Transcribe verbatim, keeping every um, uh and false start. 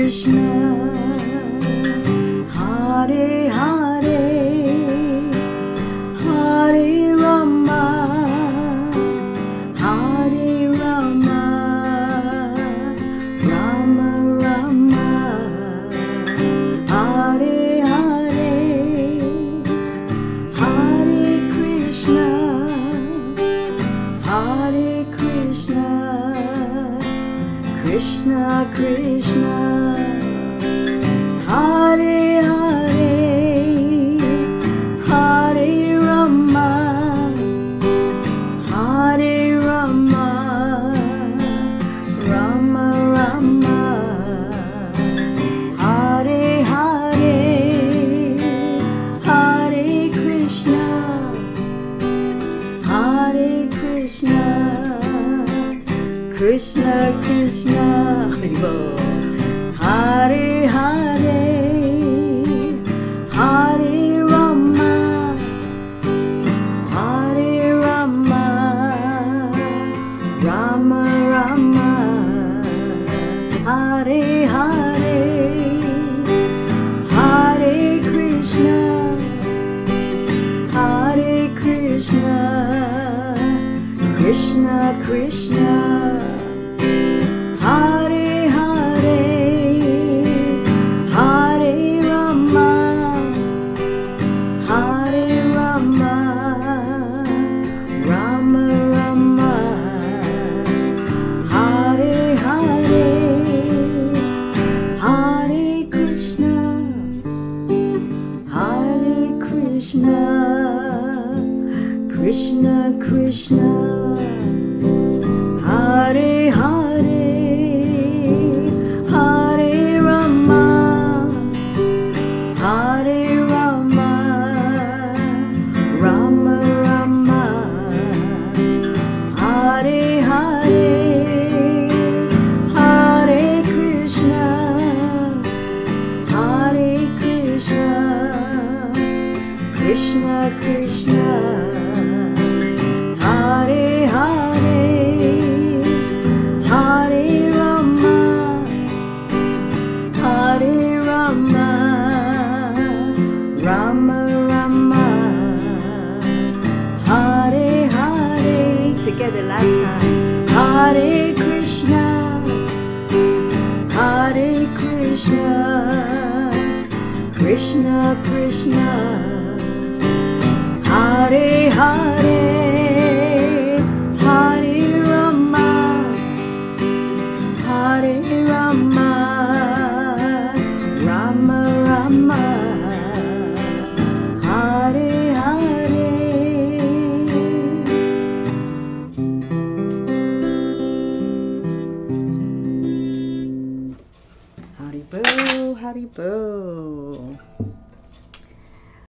Krishna, Hare Hare, Hare Rama, Hare Rama, Rama Rama, Hare Hare, Hare Krishna, Hare Krishna, Krishna Krishna, Hare Hare, Hare Rama, Hare Rama, Rama Rama, Hare Hare, Hare Krishna, Hare Krishna, Krishna Krishna, Hare Hare, Hare Rama, Hare Rama, Rama Rama, Hare Hare, Hare Krishna, Hare Krishna, Krishna Krishna, Hare Hare, Hare Rama, Hare Rama, Rama Rama, Hare Hare, Hare Krishna, Hare Krishna, Krishna Krishna, Hare Hare, Hare Rama, Hare Rama, Rama Rama, Hare Hare, Hare Krishna, Hare Krishna, Krishna Krishna, Hare Hare, Hare Rama, Hare Rama, Rama Rama, Hare Hare. Together last time. Hare Krishna, Hare Krishna, Krishna Krishna, Hare Hare,